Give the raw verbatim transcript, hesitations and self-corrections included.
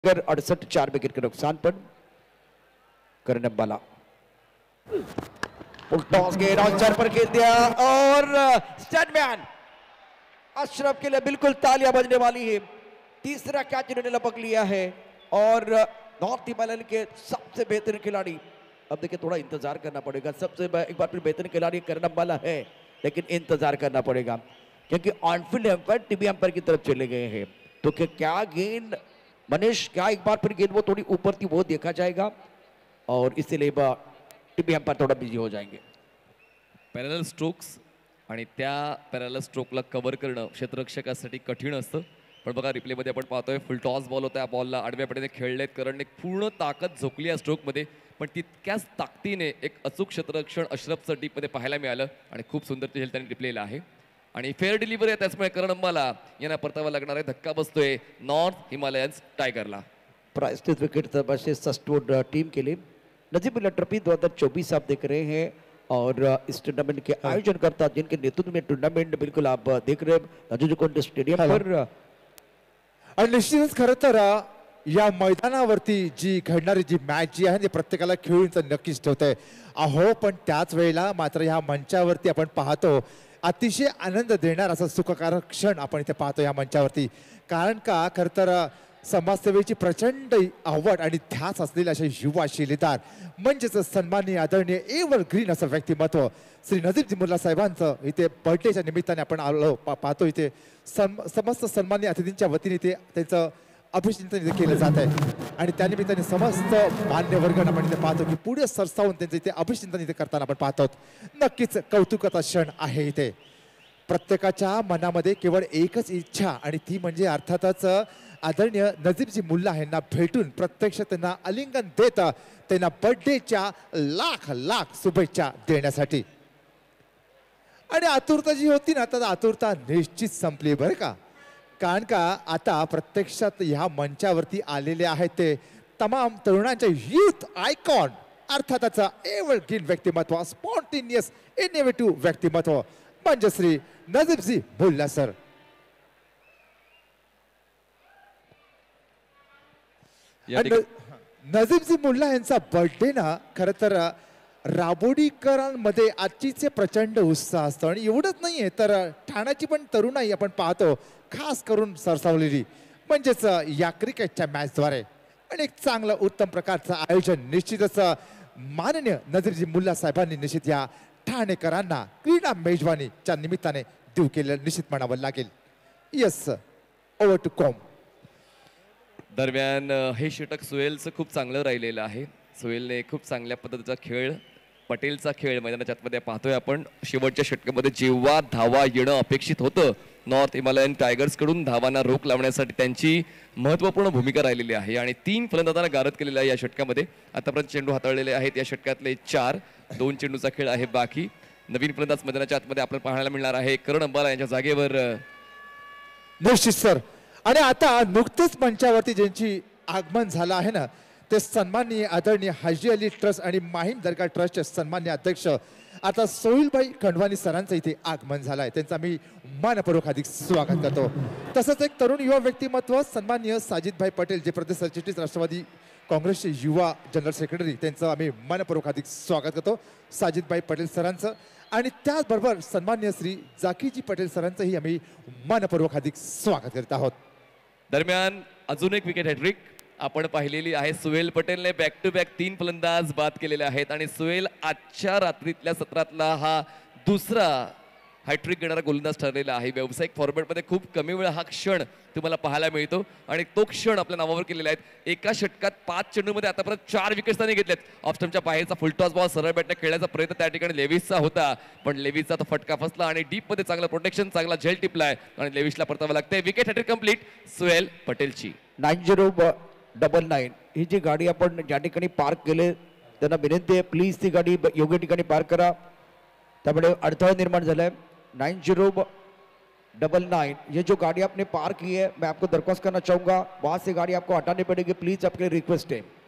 अड़सठ चार विकेट के नुकसान पर करण अंबाला टॉस के लॉन्चर पर खेल दिया और स्टैंडमैन अशरफ के लिए बिल्कुल तालियां बजने वाली है। तीसरा कैच इन्होंने लपक लिया है और नॉर्थ हिमालयन के सबसे बेहतरीन खिलाड़ी, अब देखिए थोड़ा इंतजार करना पड़ेगा। सबसे एक बार फिर बेहतरीन खिलाड़ी करण अंबाला है, लेकिन इंतजार करना पड़ेगा क्योंकि ऑनफील्ड एम्पायर टीवी एम्पायर की तरफ चले गए हैं। तो क्या गेंद मनीष, क्या एक बार फिर गेंद वो थोड़ी ऊपर थी, वो देखा जाएगा और इसीलिए टीवी एम्पायर थोड़ा बिजी हो जाएंगे। पॅरलल स्ट्रोक्स आणि त्या पॅरलल स्ट्रोकला कव्हर करणं क्षेत्ररक्षकासाठी कठीण असतं, पण बघा रिप्लेमध्ये आपण पाहतोय फुल टॉस बॉल होता, या बॉलला आडव्या पटीने खेळलेत करणने, पूर्ण ताकद झोकली या स्ट्रोकमध्ये, पण तितक्याच ताकदीने एक अचूक क्षेत्ररक्षण अशरफचं डीपमध्ये पाहायला मिळालं आणि खूप सुंदर खेळ त्यांनी टिपलेला आहे आणि फेअर डिलिव्हरी आहे, त्याचमुळे करण अंबाला यांना परतावा लागणार आहे। धक्का बसतोय नॉर्थ हिमालयन्स टायगरला। प्राइस्टेज विकेट से सस्टोड टीम के लिए नजीबुल्ला ट्रॉफी दो हज़ार चौबीस आप देख रहे हैं और इस टूर्नामेंट के आयोजन करता जिनके नेतृत्व में टूर्नामेंट बिल्कुल आप देख रहे हैं नजुजुकोंड स्टेडियम पर। आणि निश्चितच खरं तर या मैदानावरती जी घडणारी जी मॅच जी आहे ती प्रत्येकाला खेळून नक्कीच ठेवते अहो, पण त्याच वेळेला मात्र ह्या मंचावरती आपण पाहतो अतिशय आनंद देणार असा सुखकारक क्षण आपण इथे पाहतो या मंचावरती। कारण का खरं तर समाजसेवेची प्रचंड आवड आणि ध्यास असलेले असे युवा शिलेदार म्हणजेच सन्माननीय आदरणीय एव्हर ग्रीन असं व्यक्तिमत्व श्री नजीब मुल्ला साहेबांचं इथे बर्थडेच्या निमित्ताने आपण आलो पाहतो। इथे समस्त सन्माननीय अतिथींच्या वतीने इथे त्यांचं अभिषेचन इथे केलं जात आहे आणि त्यानिमित्ताने समस्त मान्यवर्ग आपण इथे पाहतो की पुढे सरसावून त्यांचं इथे अभिषेचन इथे करताना आपण पाहतो। नक्कीच कौतुकाचा क्षण आहे इथे। प्रत्येकाच्या मनामध्ये केवळ एकच इच्छा आणि ती म्हणजे अर्थातच आदरणीय नजीबजी मुल्ला यांना भेटून प्रत्यक्ष त्यांना आलिंगन देत त्यांना बर्थडेच्या लाख लाख शुभेच्छा देण्यासाठी। आणि आतुरता जी होती ना, तर आतुरता निश्चित संपली बरं का। कारण का आता प्रत्यक्षात ह्या मंचावरती आलेले आहेत ते तमाम तरुणांचे यूथ आयकॉन, अर्थातच एव्हरग्रीन व्यक्तिमत्व, स्पॉन्टेनियस इनोव्हेटिव्ह व्यक्तिमत्व म्हणजे श्री नजीबजी मुल्ला सर। नजीबजी मुल्ला यांचा बर्थडे ना खरं तर राबोडीकरांमध्ये आजचीचे प्रचंड उत्साह असतो आणि एवढंच नाहीये तर ठाण्याची पण तरुणाई आपण पाहतो खास करून सरसावलेली म्हणजेच या क्रिकेटच्या मॅचद्वारे आणि एक चांगलं उत्तम प्रकारचं आयोजन निश्चितच माननीय नजीबजी मुल्ला साहेबांनी निश्चित या ठाणेकरांना क्रीडा मेजवानीच्या निमित्ताने देऊ केलं निश्चित म्हणावं लागेल। यस, ओव्हर टू कॉम। दरम्यान हे षटक सुहेलचं खूप चांगलं राहिलेलं आहे। सुहेलने खूप चांगल्या पद्धतीचा खेळ, पटेलचा खेळ मैदानाच्या आतमध्ये पाहतोय आपण। शेवटच्या षटकामध्ये जेव्हा धावा येणं अपेक्षित होतं नॉर्थ हिमालयन टायगर्स कडून धावांना रोख लावण्यासाठी त्यांची महत्त्वपूर्ण भूमिका राहिलेली आहे आणि तीन फलंदाजांना गारद केलेला आहे या षटकामध्ये। आतापर्यंत चेंडू हाताळलेले आहेत या षटकातले चार, दोन चेंडूचा खेळ आहे बाकी। नवीन फलंदाज मैदानाच्या आतमध्ये आपल्याला पाहायला मिळणार आहे करण अंबाला यांच्या जागेवर निश्चित सर। आणि आता नुकतेच मंचावरती ज्यांची आगमन झालं आहे ना ते सन्माननीय आदरणीय हाजी अली ट्रस्ट आणि माहीम दर्गा ट्रस्टचे सन्माननीय अध्यक्ष आता सोहिलभाई खंडवानी सरांचं इथे आगमन झालं आहे, त्यांचं मी मनपूर्वक हार्दिक स्वागत करतो। तसंच एक तरुण युवा व्यक्तिमत्व सन्माननीय साजिदभाई पटेल जे प्रदेश सरचिटणीस राष्ट्रवादी काँग्रेसचे युवा जनरल सेक्रेटरी, त्यांचं आम्ही मनपूर्वक हार्दिक स्वागत करतो साजिदभाई पटेल सरांचं। आणि त्याचबरोबर सन्माननीय श्री जाकीजी पटेल सरांचंही आम्ही मनपूर्वक हार्दिक स्वागत करत आहोत। दरम्यान अजून एक विकेट हॅट्रिक आपण पाहिलेली आहे। सुहेल पटेलने बॅक टू बॅक तीन फलंदाज बाद केलेले आहेत आणि सुहेल आजच्या रात्रीतल्या सत्रातला हा दुसरा हॅट्रिक घेणारा गोलंदाज ठरलेला आहे। व्यावसायिक फॉर्मॅटमध्ये खूप कमी वेळा हा क्षण तुम्हाला पाहायला मिळतो आणि तो क्षण आपल्या नावावर केलेला आहे। एका षटकात पाच चेंडूमध्ये आतापर्यंत चार विकेट्स त्यांनी घेतल्यात। ऑफस्टम्पच्या बाहेरचा फुलटॉस बॉल सरळ बॅटने खेळण्याचा प्रयत्न त्या ठिकाणी लेविसचा होता, पण लेविसचा तो फटका फसला आणि डीप मध्ये चांगला प्रोटेक्शन, चांगला झेल टिपलाय आणि लेविसला परतावा लागते। विकेट हॅट्रिक कंप्लीट सुहेल पटेलची। नाईन झिरो डबल नाईन ही जी गाडी आपण ज्या ठिकाणी पार्क केले त्यांना विनंती आहे प्लीज ती गाडी योग्य ठिकाणी पार्क करा, त्यामुळे अडथळा निर्माण झालाय। नाइन जीरो डबल नाइन ये जो गाड़ी आपने पार्क की है मैं आपको दरख्वास्त करना चाहूँगा वहाँ से गाड़ी आपको हटानी पड़ेगी, प्लीज आपके रिक्वेस्ट है।